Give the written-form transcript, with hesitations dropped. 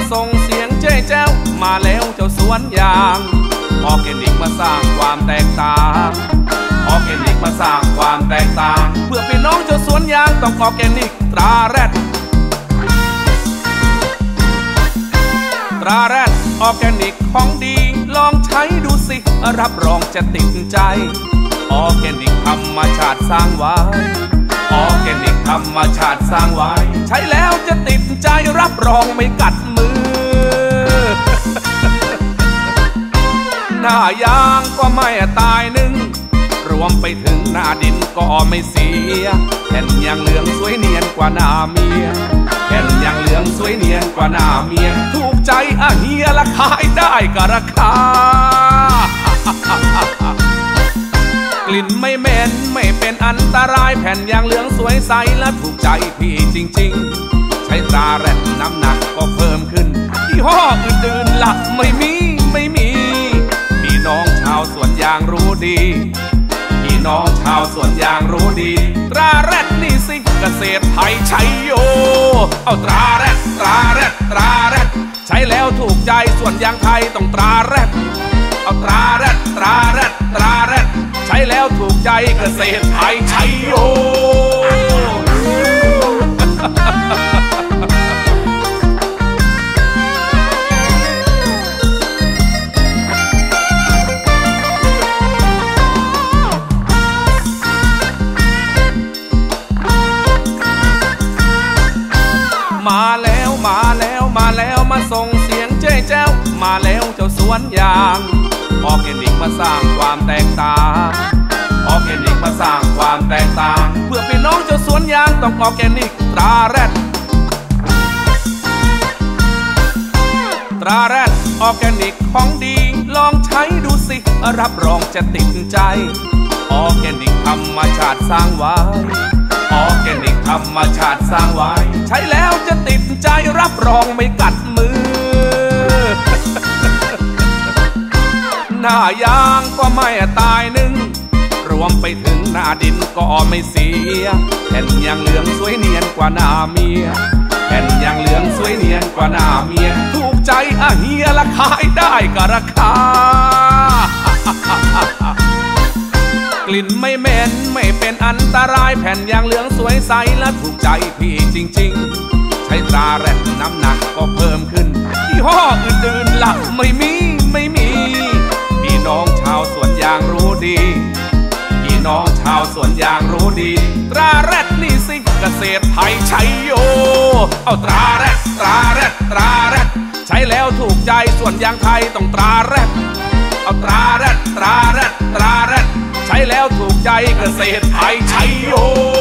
ส่งเสียงเจ๊แจ้วมาแล้วเจ้าสวนยางออร์แกนิกมาสร้างความแตกต่างออร์แกนิกมาสร้างความแตกต่างเพื่อพี่น้องเจ้าสวนยางต้องออร์แกนิกตราแรดตราแรดออร์แกนิกของดีลองใช้ดูสิรับรองจะติดใจออร์แกนิกธรรมชาติสร้างไว้ออร์แกนิกธรรมชาติสร้างไว้ใช้แล้วจะติดใจรับรองไม่กัดมือ หน้ายางก็ไม่ตายนึ่งรวมไปถึงหน้าดินก็ไม่เสียแผ่นยางเหลืองสวยเนียนกว่าหน้าเมียแผ่นยางเหลืองสวยเนียนกว่าหน้าเมียถูกใจเฮียละขายได้ก็ราคากลิ่นไม่เหม็นไม่เป็นอันตรายแผ่นยางเหลืองสวยใสและถูกใจพี่จริงๆใช้ตราแรดน้ำหนักก็เพิ่มขึ้นยี่ห้ออื่นๆล่ะไม่มีพี่น้องชาวสวนยางรู้ดีพี่น้องชาวสวนยางรู้ดีตราแรดนี่สิเกษตรไทยชัยโยเอาตราแรดตราแรดตราแรดใช้แล้วถูกใจสวนยางไทยต้องตราแรดเอาตราแรดตราแรดตราแรดใช้แล้วถูกใจเกษตรไทยชัยโยมาส่งเสียงเจ๊แจ้วมาแล้วเจ้าสวนยางออร์แกนิกมาสร้างความแตกต่างออร์แกนิกมาสร้างความแตกต่างเพื่อพี่น้องเจ้าสวนยางต้องออร์แกนิกตราแรดตราแรดออร์แกนิกของดีลองใช้ดูสิรับรองจะติดใจออร์แกนิกธรรมชาติสร้างไว้ออร์แกนิกธรรมชาติสร้างไว้ใช้แล้วจะติดใจรับรองไม่กัดมือ หน้ายางก็ไม่ตายนึ่งรวมไปถึงหน้าดินก็ไม่เสียแผ่นยางเหลืองสวยเนียนกว่าหน้าเมียแผ่นยางเหลืองสวยเนียนกว่าหน้าเมียถูกใจเฮียละขายได้ก็ราคากลิ่นไม่เหม็นไม่เป็นอันตรายแผ่นยางเหลืองสวยใสและถูกใจพี่จริงๆใช้ตราแรดน้ำหนักก็เพิ่มขึ้นยี่ห้ออื่นๆล่ะไม่มีพี่น้องชาวสวนยางรู้ดีพี่น้องชาวสวนยางรู้ดีตราแรดนี่สิเกษตรไทยชัยโยเอาตราแรดตราแรดตราแรดใช้แล้วถูกใจสวนยางไทยต้องตราแรดเอาตราแรดตราแรดตราแรดใช้แล้วถูกใจเกษตรไทยชัยโย